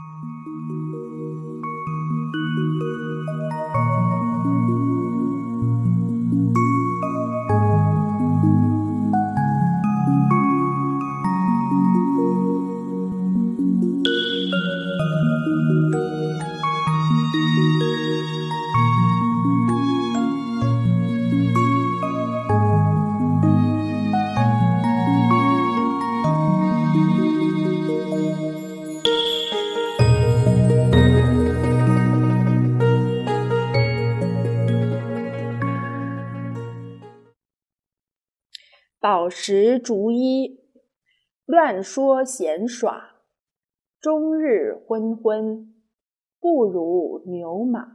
饱食逐衣，乱说闲耍，终日昏昏，不如牛马。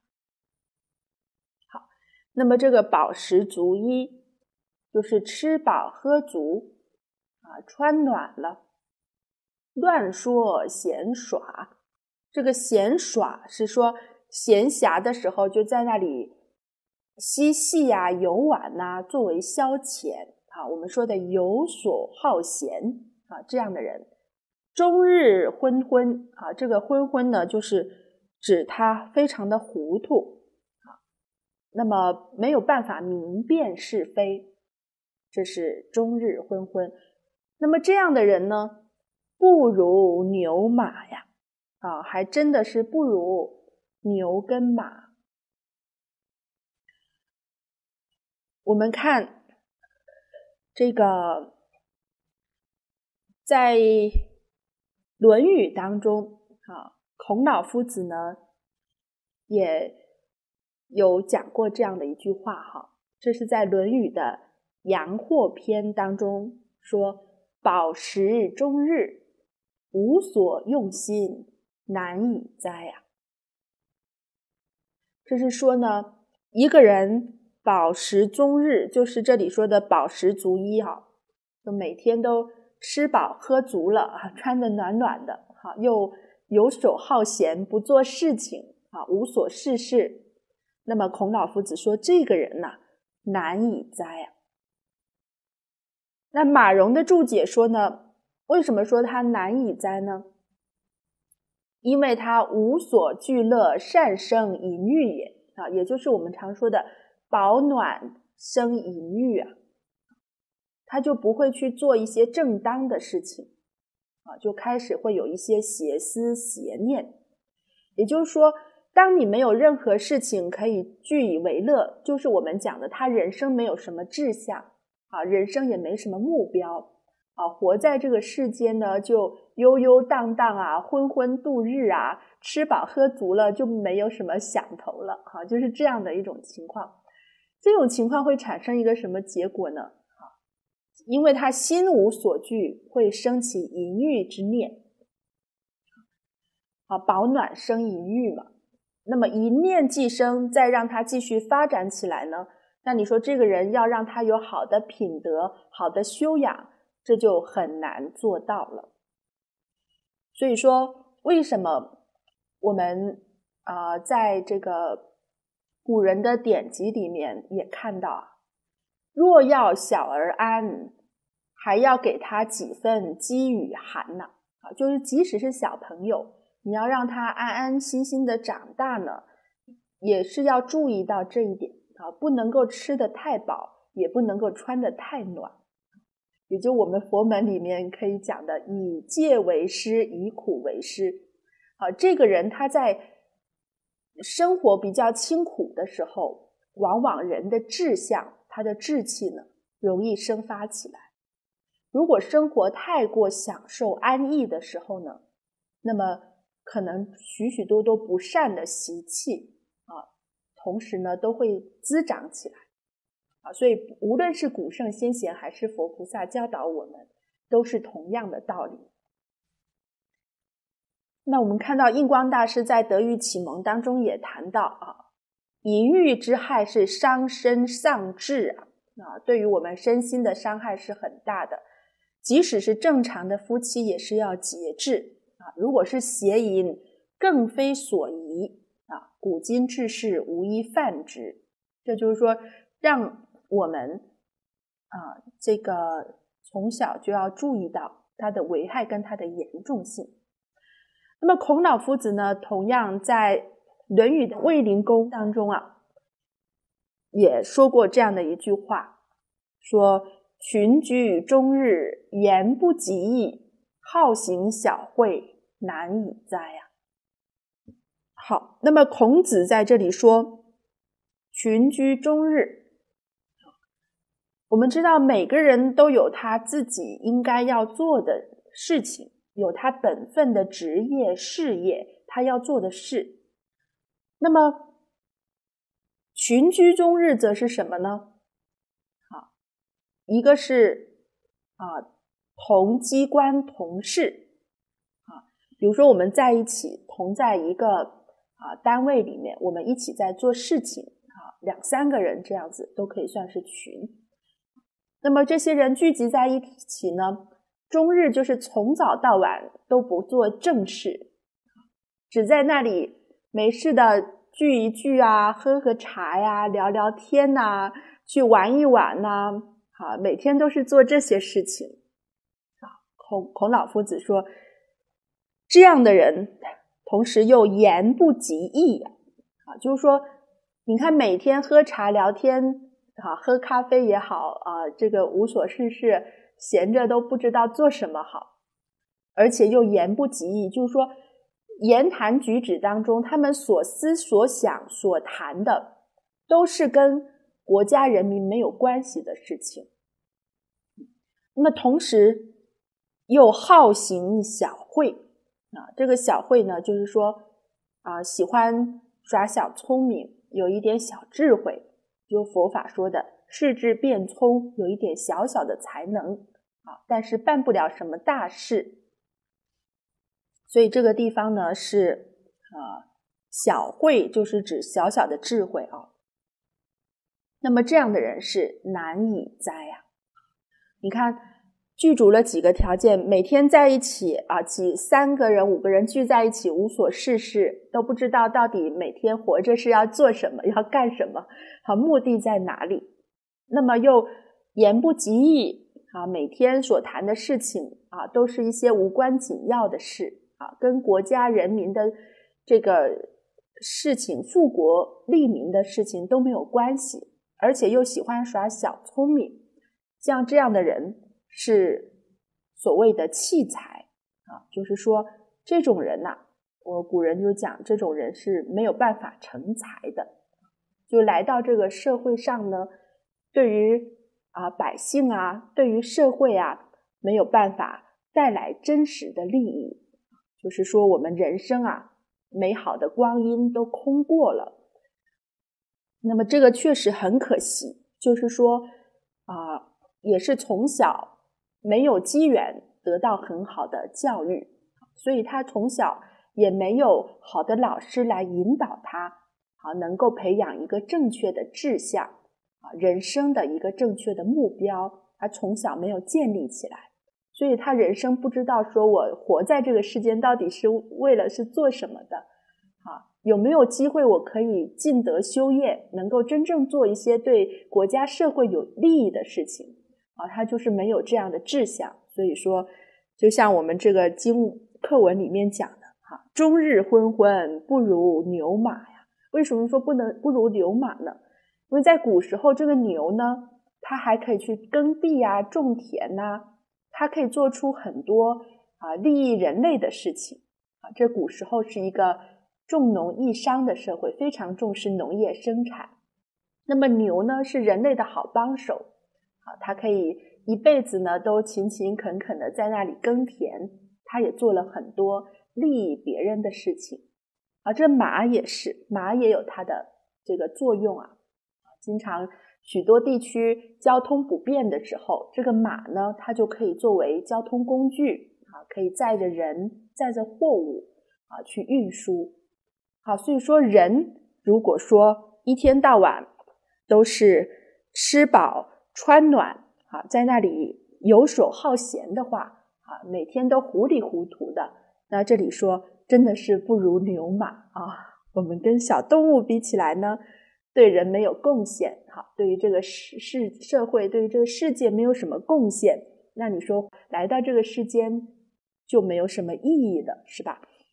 好，那么这个饱食足衣就是吃饱喝足穿暖了。乱说闲耍，这个闲耍是说闲暇的时候就在那里嬉戏啊、游玩啊，作为消遣。我们说的游所好闲这样的人。终日昏昏这个昏昏呢，就是指他非常的糊涂那么没有办法明辨是非，这是终日昏昏。那么这样的人呢，不如牛马呀还真的是不如牛跟马。我们看这个在《论语》当中孔老夫子呢也有讲过这样的一句话这是在《论语》的阳货篇当中说，饱食终日，无所用心，难以哉啊。这是说呢，一个人饱食终日，就是这里说的饱食足衣就每天都吃饱喝足了穿得暖暖的又游手好闲，不做事情无所事事。那么孔老夫子说，这个人难以哉啊。那马融的注解说呢，为什么说他难以哉呢？因为他无所惧乐，善生淫欲也也就是我们常说的饱暖生淫欲他就不会去做一些正当的事情就开始会有一些邪思邪念。也就是说，当你没有任何事情可以据以为乐，就是我们讲的他人生没有什么志向人生也没什么目标活在这个世间呢，就悠悠荡荡昏昏度日吃饱喝足了，就没有什么想头了就是这样的一种情况。这种情况会产生一个什么结果呢？因为他心无所惧，会升起淫欲之念饱暖生淫欲嘛。那么一念既生，再让他继续发展起来呢，那你说这个人要让他有好的品德、好的修养，这就很难做到了。所以说，为什么我们在这个古人的典籍里面也看到，若要小儿安，还要给他几分饥与寒呢就是即使是小朋友，你要让他安安心心的长大呢，也是要注意到这一点不能够吃得太饱，也不能够穿得太暖。也就我们佛门里面可以讲的以戒为师，以苦为师这个人他在生活比较清苦的时候，往往人的志向，他的志气呢容易生发起来。如果生活太过享受安逸的时候呢，那么可能许许多多不善的习气同时呢都会滋长起来所以无论是古圣先贤还是佛菩萨教导我们，都是同样的道理。那我们看到印光大师在德育启蒙当中也谈到淫欲之害是伤身丧志对于我们身心的伤害是很大的。即使是正常的夫妻也是要节制如果是邪淫，更非所宜古今志士无一犯之。这就是说，让我们这个从小就要注意到它的危害跟它的严重性。 那么孔老夫子呢，同样在《论语》的卫灵公当中啊，也说过这样的一句话，说群居终日，言不及义，好行小惠，难以哉啊。好，那么孔子在这里说群居终日，我们知道每个人都有他自己应该要做的事情，有他本分的职业事业，他要做的事。那么群居终日则是什么呢？一个是同机关同事，比如说我们在一起同在一个单位里面，我们一起在做事情2、3个人这样子都可以算是群。那么这些人聚集在一起呢，终日就是从早到晚都不做正事，只在那里没事的聚一聚啊，喝喝茶呀，聊聊天啊，去玩一玩啊，每天都是做这些事情。孔老夫子说，这样的人同时又言不及义就是说你看每天喝茶聊天喝咖啡也好这个无所事事，闲着都不知道做什么好，而且又言不及义，就是说言谈举止当中他们所思所想所谈的都是跟国家人民没有关系的事情。那么同时又好行小惠这个小惠呢，就是说喜欢耍小聪明，有一点小智慧，就佛法说的世智辩聪，有一点小小的才能但是办不了什么大事。所以这个地方呢是小惠，就是指小小的智慧那么这样的人是难以哉你看具足了几个条件，每天在一起3个人5个人聚在一起无所事事，都不知道到底每天活着是要做什么，要干什么目的在哪里。那么又言不及义每天所谈的事情都是一些无关紧要的事跟国家人民的这个事情富国利民的事情都没有关系，而且又喜欢耍小聪明。像这样的人是所谓的弃才就是说这种人我古人就讲这种人是没有办法成才的，就来到这个社会上呢，对于百姓对于社会没有办法带来真实的利益，就是说我们人生美好的光阴都空过了。那么这个确实很可惜，就是说也是从小没有机缘得到很好的教育，所以他从小也没有好的老师来引导他能够培养一个正确的志向人生的一个正确的目标，他从小没有建立起来，所以他人生不知道说我活在这个世间到底是为了是做什么的有没有机会我可以尽德修业，能够真正做一些对国家社会有利益的事情他就是没有这样的志向。所以说就像我们这个经课文里面讲的终日昏昏，不如牛马呀。为什么说不如牛马呢？因为在古时候这个牛呢，它还可以去耕地种田它可以做出很多利益人类的事情这古时候是一个重农抑商的社会，非常重视农业生产。那么牛呢是人类的好帮手它可以一辈子呢都勤勤恳恳的在那里耕田，它也做了很多利益别人的事情这马也是，马也有它的这个作用经常许多地区交通不便的时候，这个马呢它就可以作为交通工具可以载着人载着货物去运输所以说人如果说一天到晚都是吃饱穿暖在那里游手好闲的话每天都糊里糊涂的，那这里说真的是不如牛马我们跟小动物比起来呢，对人没有贡献对于这个社会对于这个世界没有什么贡献，那你说来到这个世间就没有什么意义的，是吧？